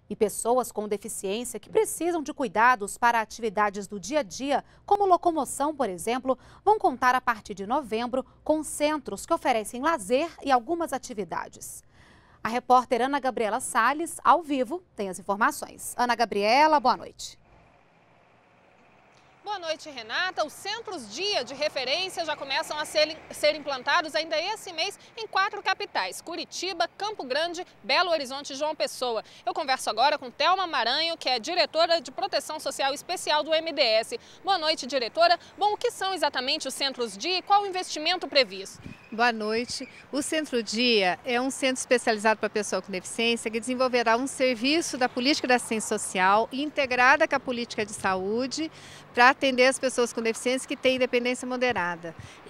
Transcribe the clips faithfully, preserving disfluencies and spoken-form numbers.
E pessoas com deficiência que precisam de cuidados para atividades do dia a dia, como locomoção, por exemplo, vão contar a partir de novembro com centros que oferecem lazer e algumas atividades. A repórter Ana Gabriela Salles, ao vivo, tem as informações. Ana Gabriela, boa noite. Boa noite, Renata. Os centros dia de referência já começam a ser, ser implantados ainda esse mês em quatro capitais: Curitiba, Campo Grande, Belo Horizonte e João Pessoa. Eu converso agora com Thelma Maranho, que é diretora de Proteção Social Especial do M D S. Boa noite, diretora. Bom, o que são exatamente os centros dia e qual o investimento previsto? Boa noite. O Centro Dia é um centro especializado para pessoa com deficiência que desenvolverá um serviço da política da assistência social integrada com a política de saúde para atender as pessoas com deficiência que têm dependência moderada.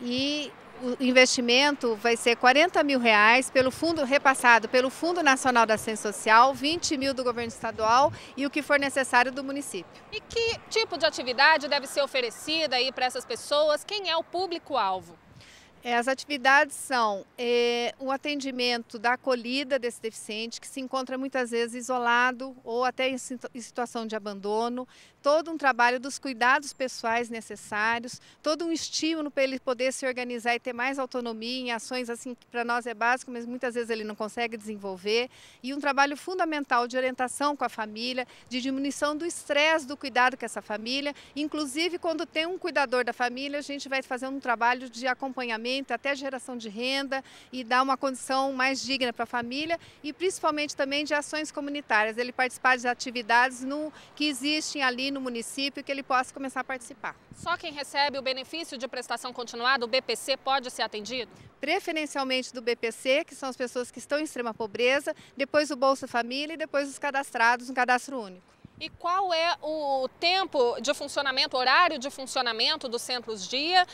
E o investimento vai ser quarenta mil reais pelo fundo repassado pelo Fundo Nacional da Assistência Social, vinte mil do governo estadual e o que for necessário do município. E que tipo de atividade deve ser oferecida aí para essas pessoas? Quem é o público-alvo? As atividades são é, o atendimento da acolhida desse deficiente, que se encontra muitas vezes isolado ou até em situação de abandono, todo um trabalho dos cuidados pessoais necessários, todo um estímulo para ele poder se organizar e ter mais autonomia em ações assim que para nós é básico, mas muitas vezes ele não consegue desenvolver, e um trabalho fundamental de orientação com a família, de diminuição do estresse do cuidado com essa família, inclusive quando tem um cuidador da família, a gente vai fazer um trabalho de acompanhamento, até geração de renda e dar uma condição mais digna para a família e principalmente também de ações comunitárias, ele participar de atividades no, que existem ali no município que ele possa começar a participar. Só quem recebe o benefício de prestação continuada, o B P C, pode ser atendido? Preferencialmente do B P C, que são as pessoas que estão em extrema pobreza, depois o Bolsa Família e depois os cadastrados no cadastro único. E qual é o tempo de funcionamento, horário de funcionamento dos centros dia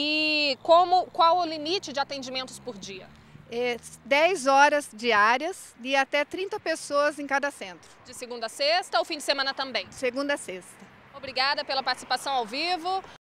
e como, qual o limite de atendimentos por dia? É, dez horas diárias e até trinta pessoas em cada centro. De segunda a sexta ou fim de semana também? Segunda a sexta. Obrigada pela participação ao vivo.